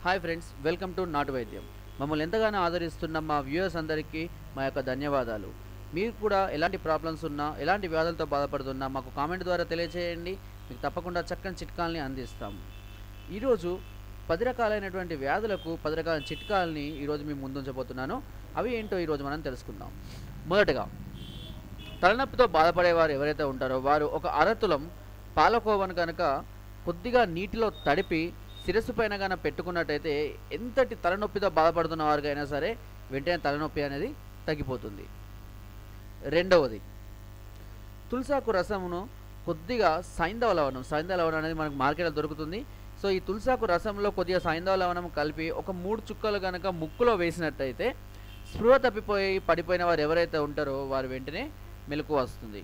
Hi friends, welcome to నాటు వైద్యం. మమ్మల్ని ఎంతగానో ఆదరిస్తున్న మా వ్యూయర్స్ అందరికీ మా యొక్క ధన్యవాదాలు. మీరు కూడా ఎలాంటి ప్రాబ్లమ్స్ ఉన్నా, ఎలాంటి వ్యాధులతో బాధపడుతున్నా మాకు కామెంట్ ద్వారా తెలియజేయండి. మీకు తప్పకుండా చక్కని చిట్కాలని అందిస్తాము. ఈరోజు 10 రకాలైనటువంటి వ్యాధులకు 10 రకాల చిట్కాలని ఈరోజు మేము ముందుంచబోతున్నాను. అవి ఏంటో ఈరోజు మనం తెలుసుకుందాం. మొదటగా, తలనొప్పితో బాధపడేవారు ఎవరైతే ఉంటారో వారు ఒక అరతులం పాలకోవను కనుక కొద్దిగా నీటిలో తడిపి శిరస్సు పైన కనుక పెట్టుకున్నట్టయితే ఎంతటి తలనొప్పితో బాధపడుతున్న వారికైనా సరే వెంటనే తలనొప్పి అనేది తగ్గిపోతుంది. రెండవది, తులసాకు రసమును కొద్దిగా సైంధవ లవణం అనేది మనకు మార్కెట్లో దొరుకుతుంది. సో ఈ తులసాకు రసంలో కొద్దిగా సైంధవ లవణం కలిపి ఒక 3 చుక్కలు కనుక ముక్కులో వేసినట్టయితే స్పృహ తప్పిపోయి పడిపోయిన వారు ఎవరైతే ఉంటారో వారు వెంటనే మెలకువ వస్తుంది.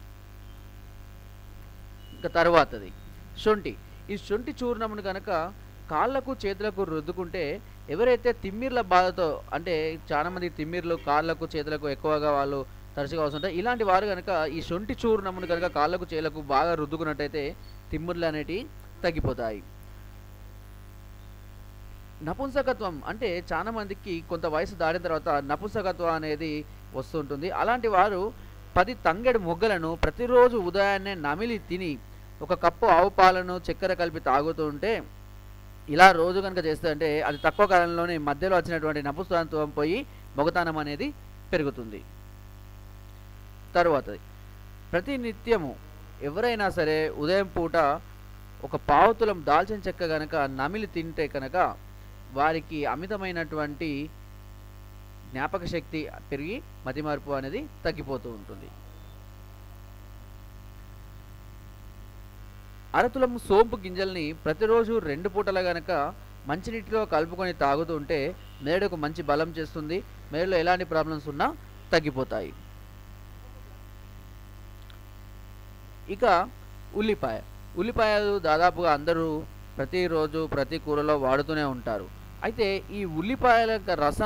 ఇంకా తర్వాతది శొంఠి. ఈ శొంఠి చూర్ణమును కనుక కాళ్ళకు చేతులకు రుద్దుకుంటే ఎవరైతే తిమ్మిర్ల బాధతో, అంటే చాలామంది తిమ్మిర్లు కాళ్ళకు చేతులకు ఎక్కువగా వాళ్ళు తరచుగా వస్తుంటారు, ఇలాంటి వారు కనుక ఈ శొంఠి చూర్ణమును కనుక కాళ్ళకు చేతులకు బాగా రుద్దుకున్నట్టయితే తిమ్మిర్లు అనేటివి తగ్గిపోతాయి. నపుంసకత్వం, అంటే చాలామందికి కొంత వయసు దాటిన తర్వాత నపుంసకత్వం అనేది వస్తుంటుంది. అలాంటి వారు 10 తంగెడు మొగ్గలను ప్రతిరోజు ఉదయాన్నే నమిలి తిని 1 కప్పు ఆవు పాలను చక్కెర కలిపి తాగుతూ ఉంటే, ఇలా రోజు కనుక చేస్తే అంటే అది తక్కువ కాలంలోనే మధ్యలో వచ్చినటువంటి నపుంసకత్వం పోయి మొగతనం అనేది పెరుగుతుంది. తరువాతది, ప్రతి నిత్యము ఎవరైనా సరే ఉదయం పూట 1 పావుతులం దాల్చిన చెక్క కనుక నమిలి తింటే కనుక వారికి అమితమైనటువంటి జ్ఞాపక శక్తి పెరిగి మతిమరుపు అనేది తగ్గిపోతూ ఉంటుంది. అరతులం సోంపు గింజల్ని ప్రతిరోజు 2 పూటల గనక మంచినీటిలో కలుపుకొని తాగుతూ ఉంటే మెదడుకు మంచి బలం చేస్తుంది. మెదడులో ఎలాంటి ప్రాబ్లమ్స్ ఉన్నా తగ్గిపోతాయి. ఇక ఉల్లిపాయలు దాదాపుగా అందరూ ప్రతిరోజు ప్రతి కూరలో వాడుతూనే ఉంటారు. అయితే ఈ ఉల్లిపాయల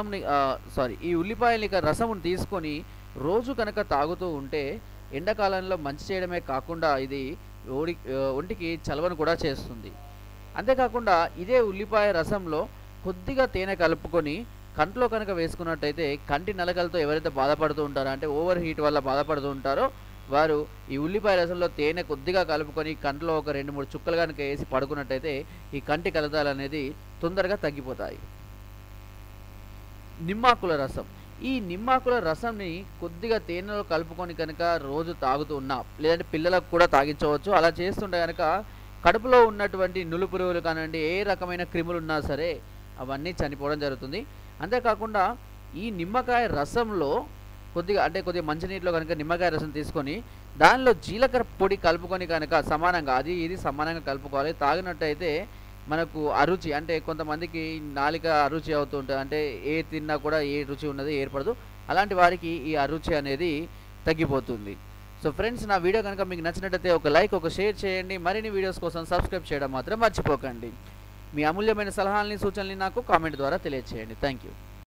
రసమును తీసుకొని రోజు కనుక తాగుతూ ఉంటే ఎండాకాలంలో మంచి చేయడమే కాకుండా ఇది ఒంటికి చలవను కూడా చేస్తుంది. అంతేకాకుండా ఇదే ఉల్లిపాయ రసంలో కొద్దిగా తేనె కలుపుకొని కంట్లో కనుక వేసుకున్నట్టయితే కంటి నలకలతో ఎవరైతే బాధపడుతూ ఉంటారో, అంటే ఓవర్ హీట్ వల్ల బాధపడుతూ ఉంటారో వారు ఈ ఉల్లిపాయ రసంలో తేనె కొద్దిగా కలుపుకొని కంట్లో ఒక 2-3 చుక్కలు కనుక వేసి పడుకున్నట్టయితే ఈ కంటి కలతాలు అనేది తొందరగా తగ్గిపోతాయి. నిమ్మాకుల రసం. ఈ నిమ్మాకుల రసంని కొద్దిగా తేనెలో కలుపుకొని కనుక రోజు తాగుతూ ఉన్నా, లేదంటే పిల్లలకు కూడా తాగించవచ్చు. అలా చేస్తుంటే కనుక కడుపులో ఉన్నటువంటి నులుపురుగులు కానివ్వండి, ఏ రకమైన క్రిములు ఉన్నా సరే అవన్నీ చనిపోవడం జరుగుతుంది. అంతేకాకుండా ఈ నిమ్మకాయ రసంలో కొద్దిగా మంచినీటిలో కనుక నిమ్మకాయ రసం తీసుకొని దానిలో జీలకర్ర పొడి కలుపుకొని కనుక సమానంగా ఇది సమానంగా కలుపుకోవాలి. తాగినట్టయితే మనకు అరుచి, అంటే కొంతమందికి నాలిక అరుచి అవుతూ ఉంటుంది, అంటే ఏ తిన్నా కూడా ఏ రుచి ఉన్నది ఏర్పడదు. అలాంటి వారికి ఈ అరుచి అనేది తగ్గిపోతుంది. సో ఫ్రెండ్స్, నా వీడియో కనుక మీకు నచ్చినట్టయితే ఒక లైక్, ఒక షేర్ చేయండి. మరిన్ని వీడియోస్ కోసం సబ్స్క్రైబ్ చేయడం మాత్రం మర్చిపోకండి. మీ అమూల్యమైన సలహాలని, సూచనలు నాకు కామెంట్ ద్వారా తెలియజేయండి. Thank you.